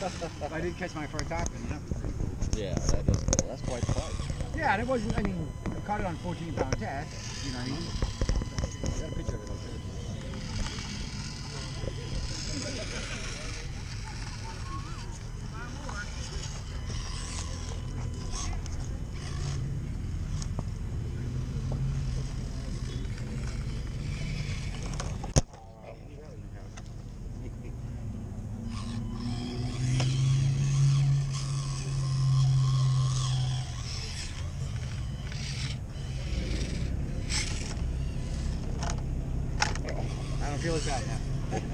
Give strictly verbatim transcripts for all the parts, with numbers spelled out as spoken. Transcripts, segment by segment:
If I didn't catch my first tarpon, you know. Yeah, that is, that's quite the fight. Yeah, and it wasn't, I mean, I caught it on fourteen pound test, you know what I mean? I got a picture of it out there. I don't feel as bad now.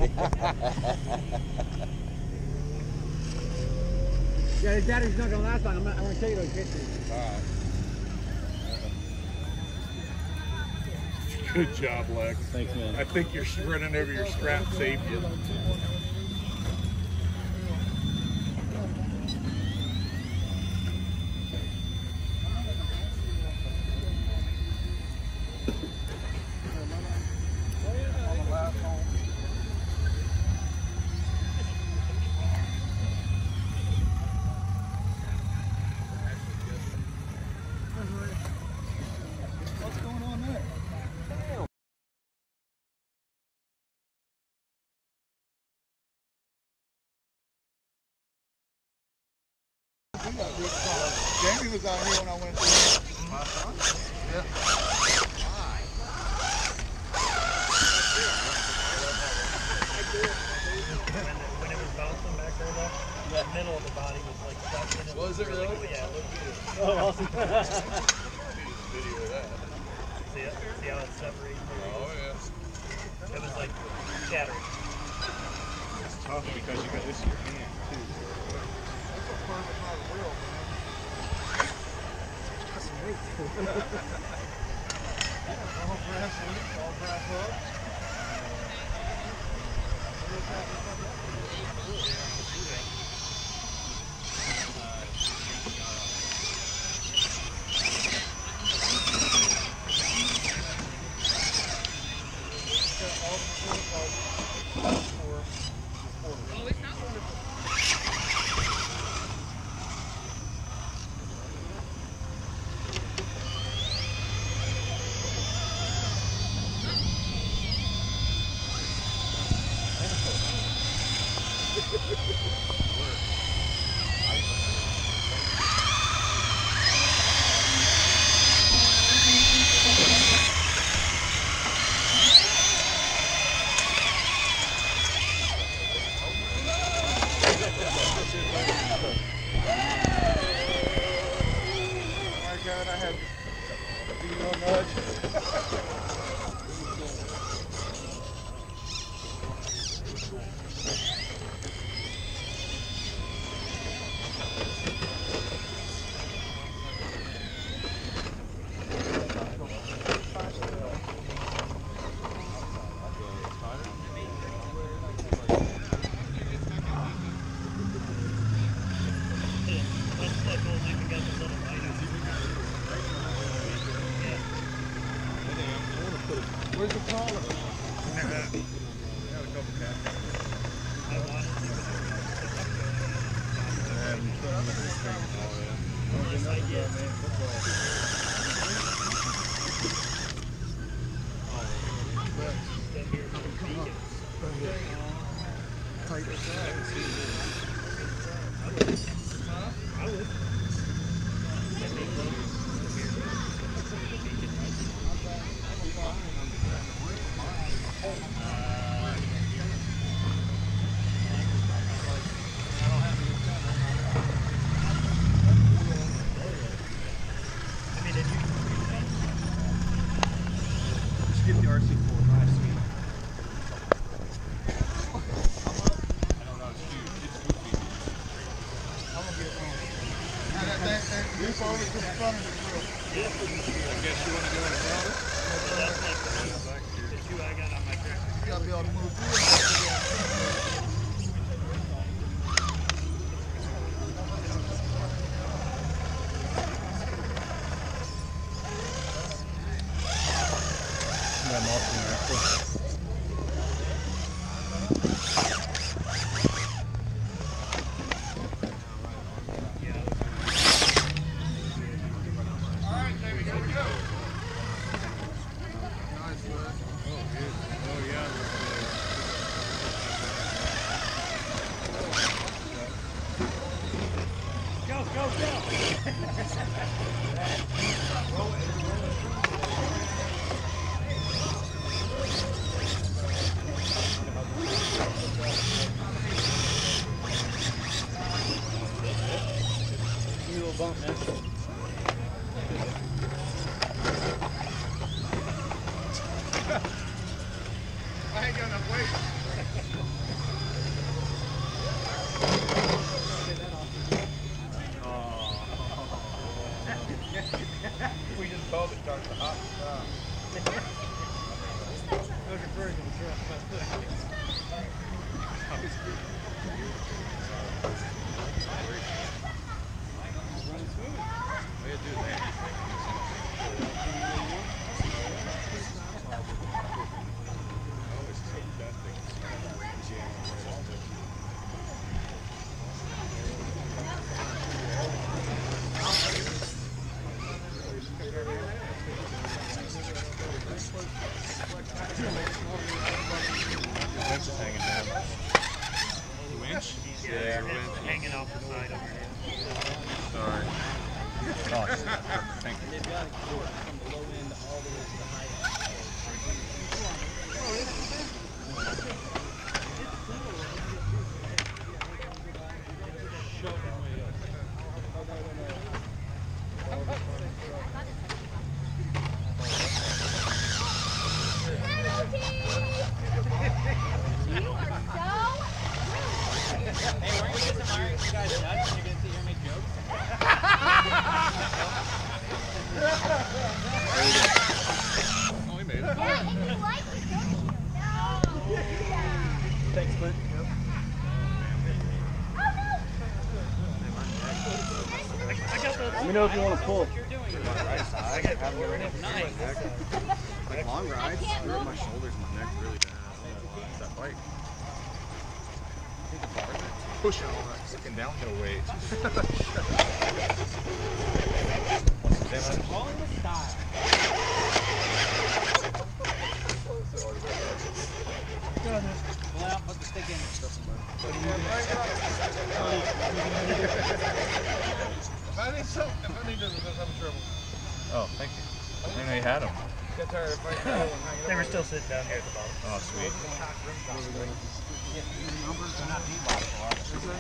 Yeah, the battery's not going to last long. I'm, not, I'm going to show you those pictures. All right. Good job, Lex. Thanks, man. I think you're running over your strap saved you. Jamie was out here when I went through. My son? Yeah. Why? When it was bouncing back there, though, the middle of the body was like stuck in it. Was it really? Yeah, it looked good. Oh, awesome. Video of that. See it? See how it's separating? Oh, yeah. It was like shattering. It's tough because you got this in your hand, too. That's a perfect part of the world, man. That's great. All brass links, all brass hooks. I had a little nudge. Where's the collar? I had a couple cats. I wanted to. And this thing. Oh, yeah. Like, yeah, man. I would. Get the R C four last week. I don't know, it's huge. It's goofy. I'm gonna get it home. Now that, that, that new phone is in front of the grill. Yeah. I guess you want to go and sell it? That's like the two I got on my tractor. You gotta be able to move through it. I'm off in there. I ain't got enough weight. We just called it start the hot stop. Those are birds in the truck. Winch is hanging down. Winch? Yeah, Yeah, it's winch. hanging off the side over here. Sorry. Oh, thank you. Oh, he made it. Yeah, and you like it, don't you? No. Yeah. Thanks, Clint. I got the. Let me know if you want to pull. I got nice. Like long rides, I can't hurt move. my shoulders and my neck really bad. I don't know why. It's that bike. I think the bars are pushing all that fucking downhill weight. Pull out, put the stick in. If I need some, if I need this, I'm having trouble. Oh, thank you. I didn't know you had them. Get tired of fighting and hanging They up. were still sitting down here at the bottom. Oh, sweet. Numbers are not D-box, are they?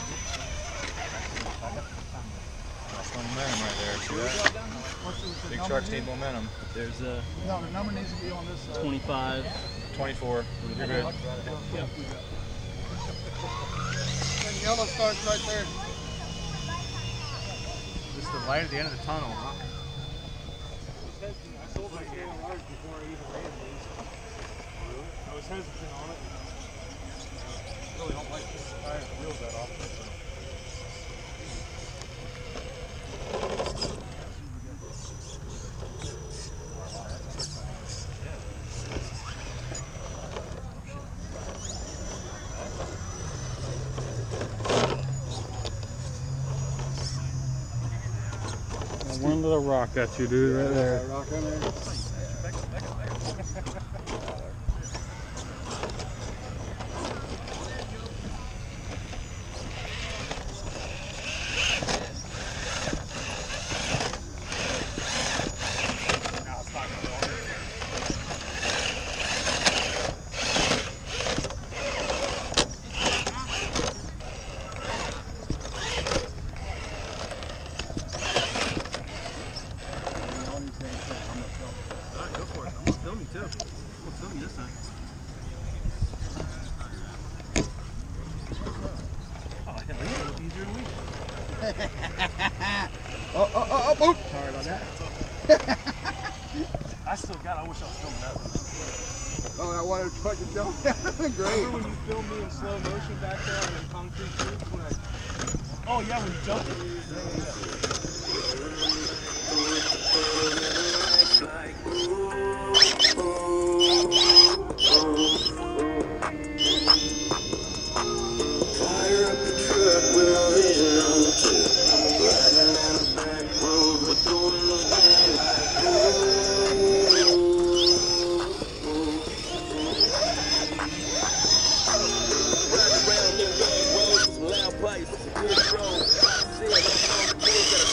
That's momentum right there. See that? What's the, the Big number sharks here? need momentum. There's a No, the number needs to be on this side. twenty-five. twenty-four. You're good. And yellow starts right there. This is the light at the end of the tunnel, huh? I sold my can of large before I even ran these. I was hesitant on it. I really don't like this tire and wheels that often. So. One little rock at you, dude, right there. Rock on there. Oh, oh, oh, oh, oh. Sorry about that. I still got it. I wish I was filming that one. Oh, I wanted to fucking jump. Great. Remember when you filmed me in slow motion back there on the concrete streets when I... Oh yeah, when you jumped it? Fire up the truck with a vision on the tip. Riding down the back road with the windows down. Riding around them back roads, loud pipes, good road. See, I'm on the road, got a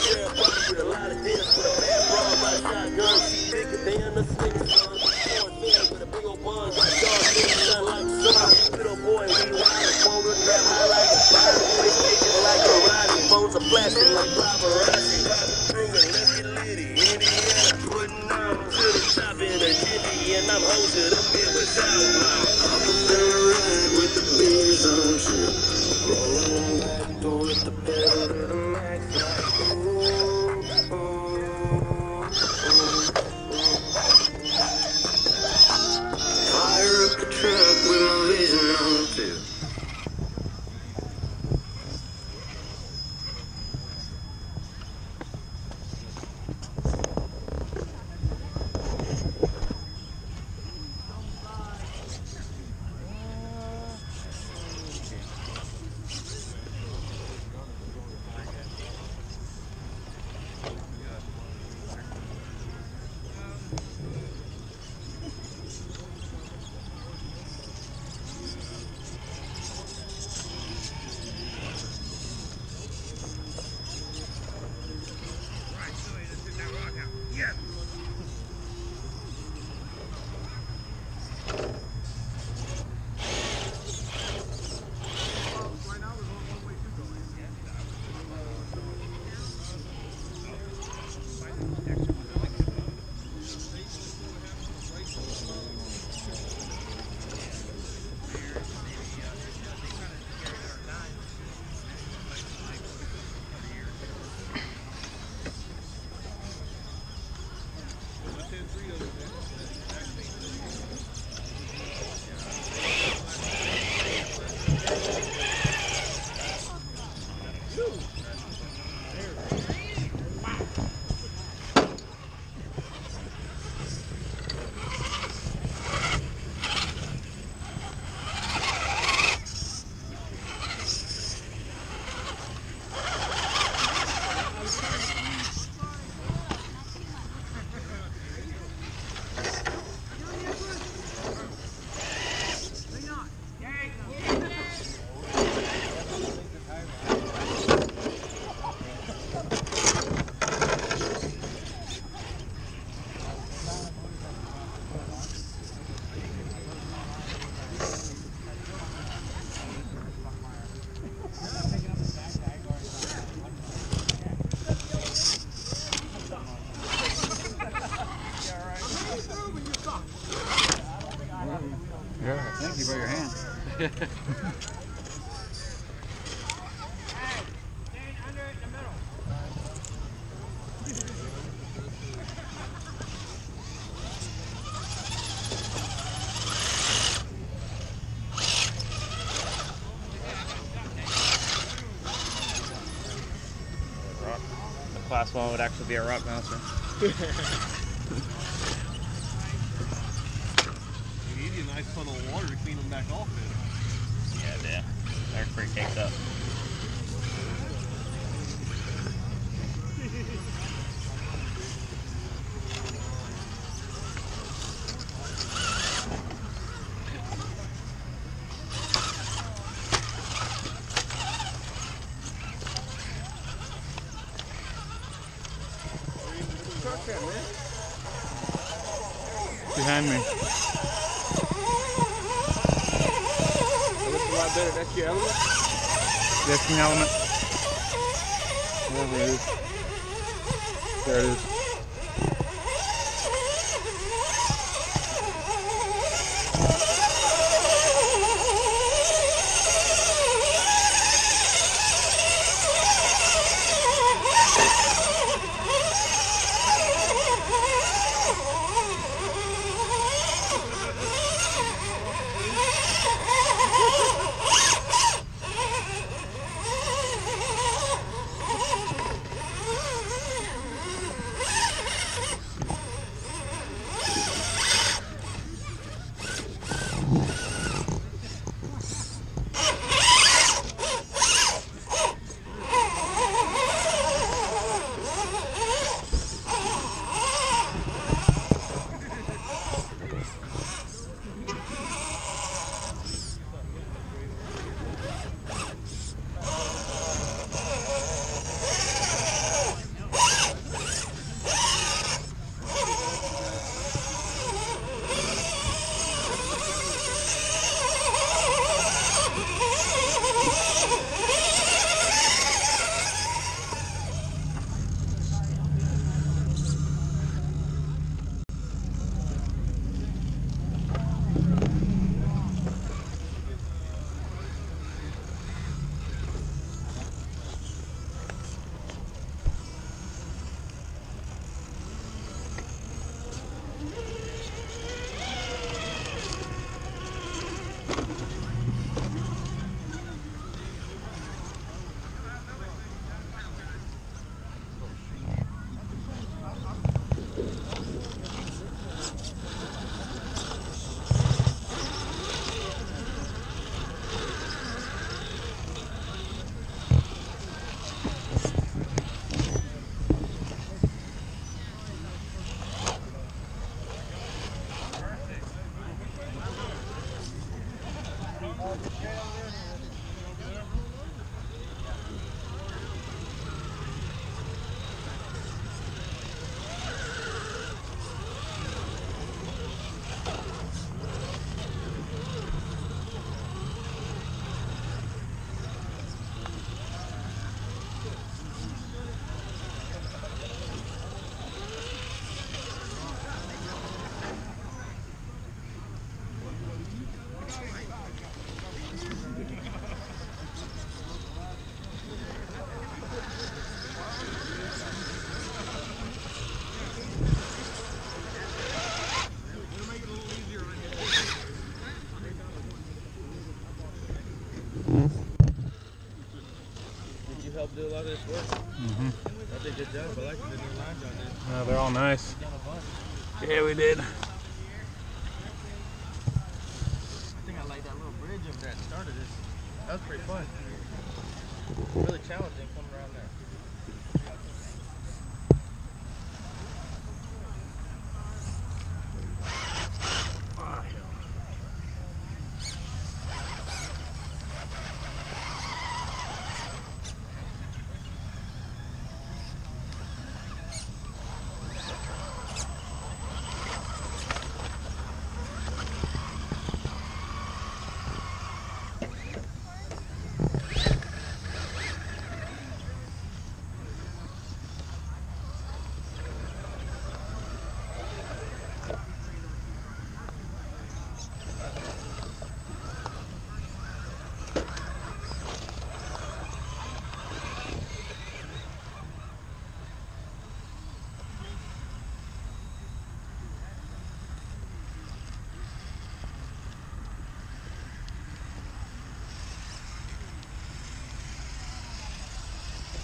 Class one would actually be a rock monster. You need a nice funnel of water to clean them back off then. Yeah, damn. They're pretty caked up. Behind me. Looks a lot better. That's your element? That's an element. Wherever it is. There it is. help do a lot of this work. Mm-hmm. I did a good job. I like the new lines on this. Yeah, they're all nice. Yeah, we did. I think I like that little bridge up there that started this. That was pretty fun. Really challenging coming around there.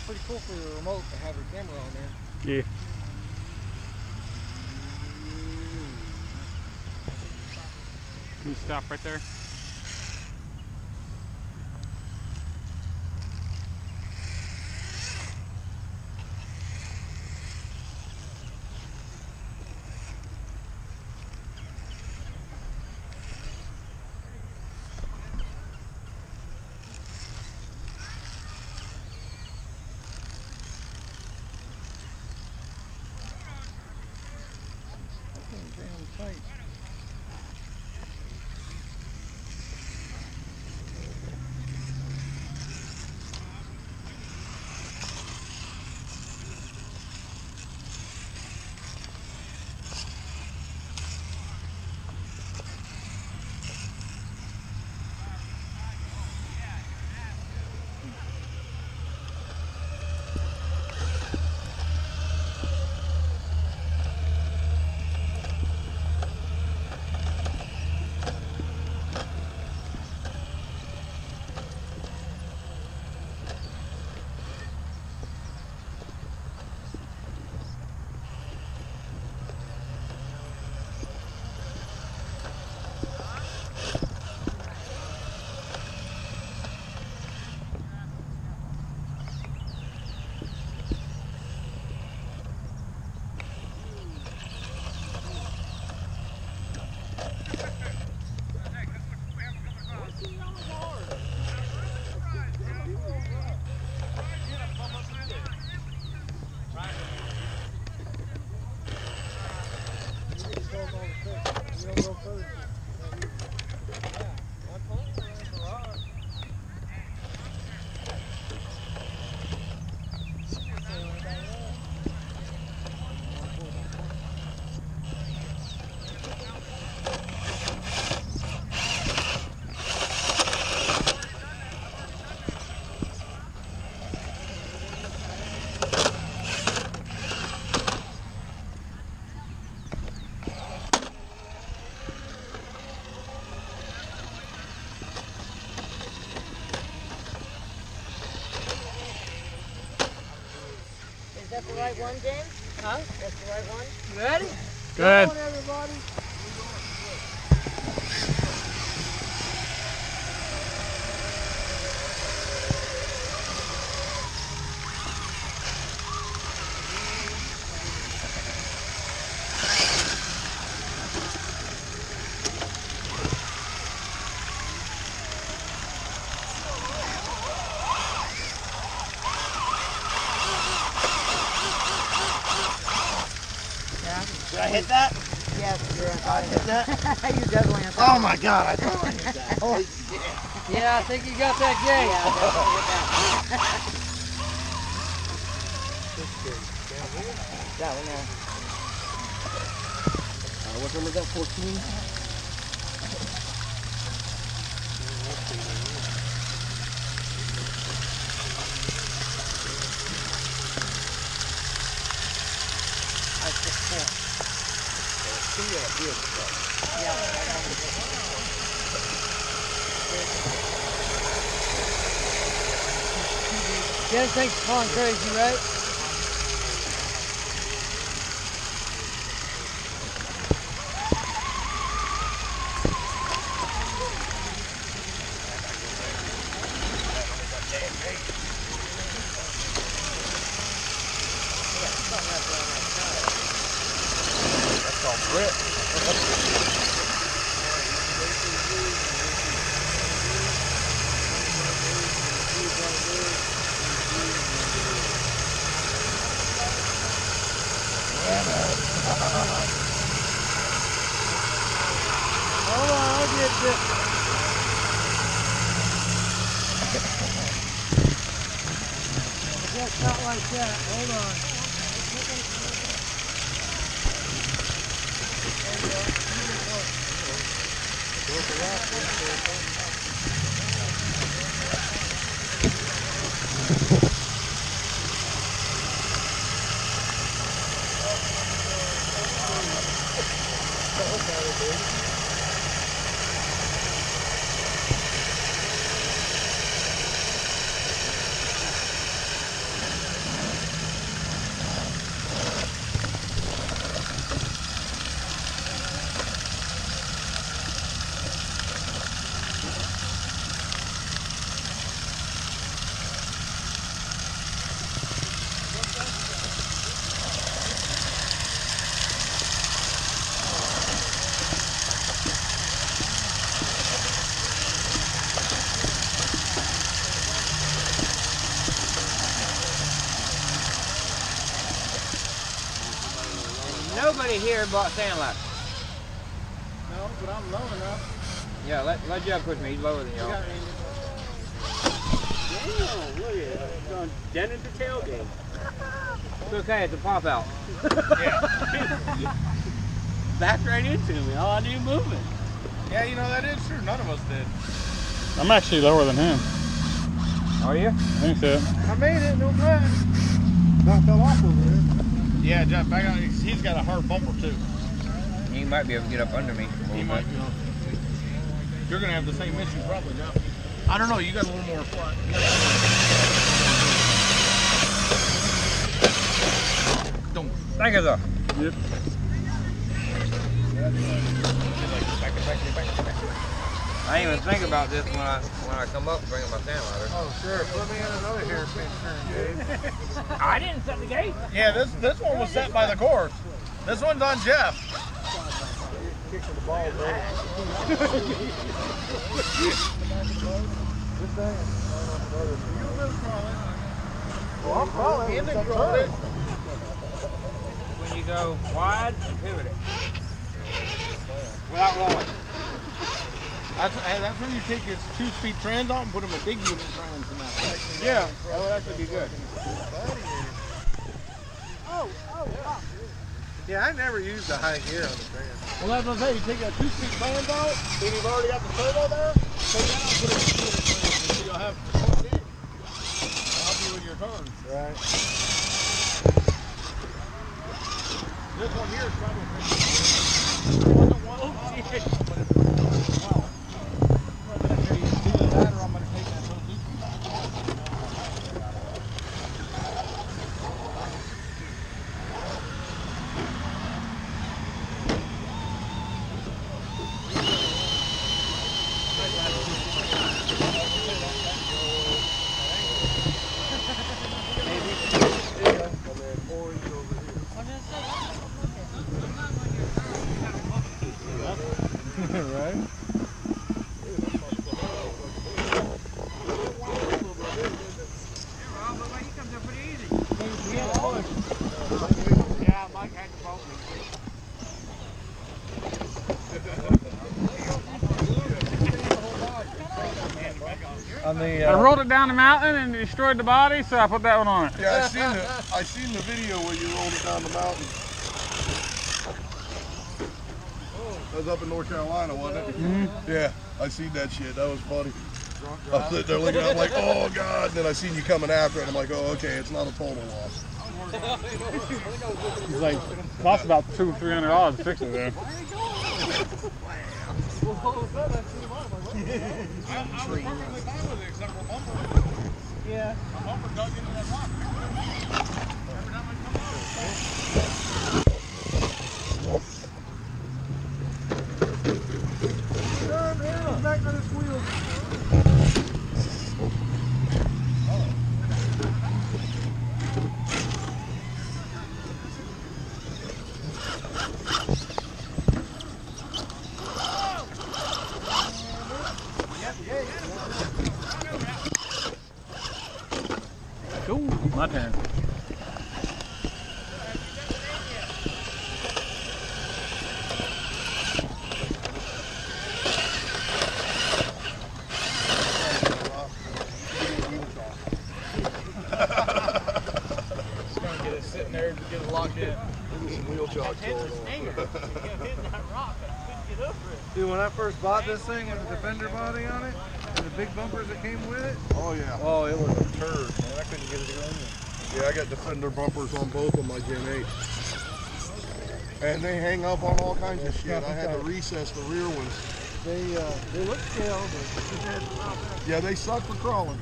pretty cool for the remote to have your camera on there. Yeah. Can you stop right there? Is that the right one, James? Huh? That's the right one? You ready? Good. Come on, everybody. Did I hit that? Yes, you're I hit that? you definitely have Oh my god, I thought I hit that. Oh, Yeah, I think you got that gate. Yeah, definitely hit that. that one there. Uh, what number is that? fourteen? That's just four. Yeah, Dennis thinks it's going crazy, right? That's all Brit. Hold on, I'll get this. Just not like that. Hold on. Nobody here bought sand ladder. No, but I'm low enough. Yeah, let, let Jeff push me. He's lower than y'all. Damn, look at it. It's gone dented the tailgate. It's okay. It's a pop out. Yeah. Backed right into me. All I knew moving. Yeah, you know, that is true. None of us did. I'm actually lower than him. Are you? I think so. I made it, no problem. That fell off over there. Yeah, Jeff, back on. He's, he's got a hard bumper, too. He might be able to get up under me. He might be. You're going to have the same issue, probably, Jeff. I don't know. You got a little more flat. You got a little more... Don't. Thank you, sir. Yep. I didn't even think about this when I when I come up bringing my sand ladder. Oh, sure. Put me in another hairpin turn, Dave. I didn't set the gate. Yeah, this this one was set by the course. This one's on Jeff. Kicking the ball, bro. This thing is well, I'm crawling. And then crawl it. When you go wide and pivot it. Without rolling. That's, hey, that's when you take his two-speed trans off and put him a big unit trans in that. Yeah, that would actually be good. Oh, oh, wow. Yeah, I never used the high gear on the trans. Well, that's what I'm saying. You take that two-speed trans out, then you've already got the turbo there. Take that out and put it in the unit trans. So you'll have it in. Help you with your turns. Right. This one here is probably wasn't one oh, shit. But it's wow. Either that or I'm going to take that whole loop. Right? Yeah, Mike had to bolt me. On the, I rolled it down the mountain and destroyed the body, so I put that one on it. Yeah, I seen the I seen the video where you rolled it down the mountain. That was up in North Carolina, wasn't it? Mm-hmm. Yeah, I seen that shit. That was funny. I was sitting there looking at it like, oh God, and then I seen you coming after it, and I'm like, oh, okay, it's not a total loss. It's like, cost about two, three hundred dollars to fix it there. I, I was perfectly fine with it except for bumper. Yeah. A bumper dug into that rock. Every time I come out. Back on this wheel. Cool. My turn. Get it sitting there to get it locked in. Some wheel chalk. Dude, when I first bought this thing with the Defender body on it, and the big bumpers that came with it, Oh yeah. oh, it was a turd, man. I couldn't get it to go in. Yeah, I got Defender bumpers on both of my Gen eight. And they hang up on all kinds of shit. I had to recess the rear ones. They, uh, they look scale, but they had Yeah, they suck for crawling.